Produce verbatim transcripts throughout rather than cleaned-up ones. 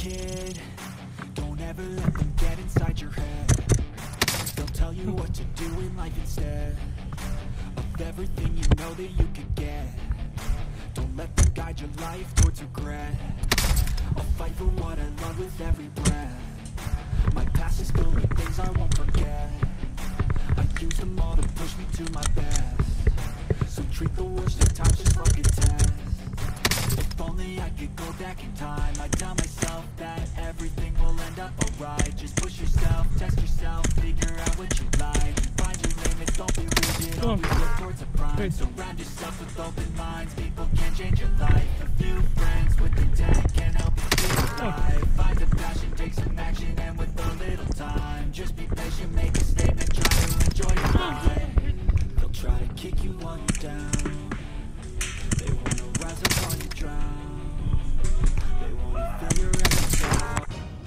kid. Don't ever let them get inside your head. They'll tell you what to do in life instead of everything you know that you could get. Don't let them guide your life towards regret. I'll fight for what I love with every breath. My past is filled with things I won't forget. I use them all to push me to my best. So treat the worst of times just like a test. If only I could go back in time, I'd tell myself that everything will end up alright. Just push yourself, test yourself, figure out what you like. Find your limits, don't be rigid, always look towards the prime. Surround yourself with open minds, people can change your life. A few friends with intent can help you feel alive. Find a passion, take some action, and with a little time, just be patient, make a statement, try to enjoy your life. They'll try to kick you while you're down. They wanna rise up while you drown. They wanna fill your every doubt.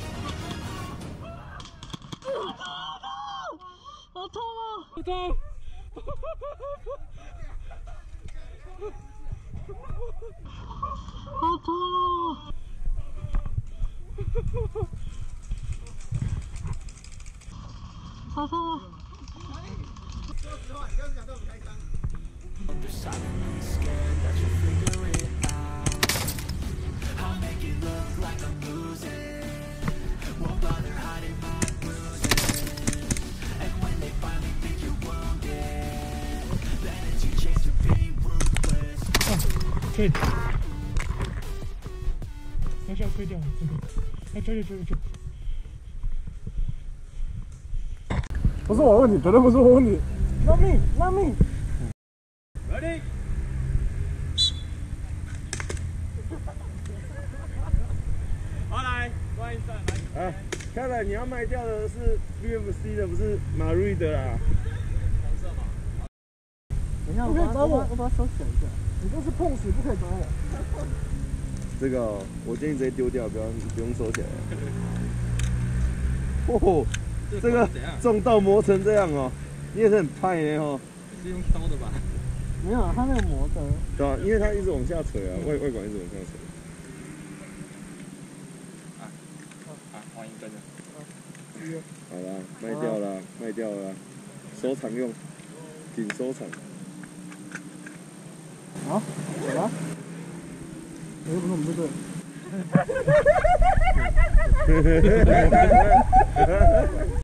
好痛啊！好痛！好痛啊！好痛啊！ They're silently scared that you'll figure it out. I'll make it look like I'm losing. Won't bother hiding my bruises. And when they finally think you're wounded, then it's your chance to be ruthless. 可以。要是要推掉这个，哎，这里这里这。不是我的问题，绝对不是我的问题。拉命，拉命。 Ready？ 好，来，关一下，来。啊，看来你要卖掉的是 V F C 的，不是马瑞的啦。黄色嘛。 等一下，我可以找我，我把它收起来一下。你这是碰瓷，不可以找我。 这个、哦，我建议直接丢掉，不要不用收起来。哦，这个重到磨成这样哦，你也是很派呢哦。是用刀的吧？ 没有，它那个磨的。 对啊，因为它一直往下垂啊，外外管一直往下垂。啊啊，换一根了。好啦，卖掉啦，卖掉啦，收藏用，仅收藏。 啊？怎么？我又不是我们这个。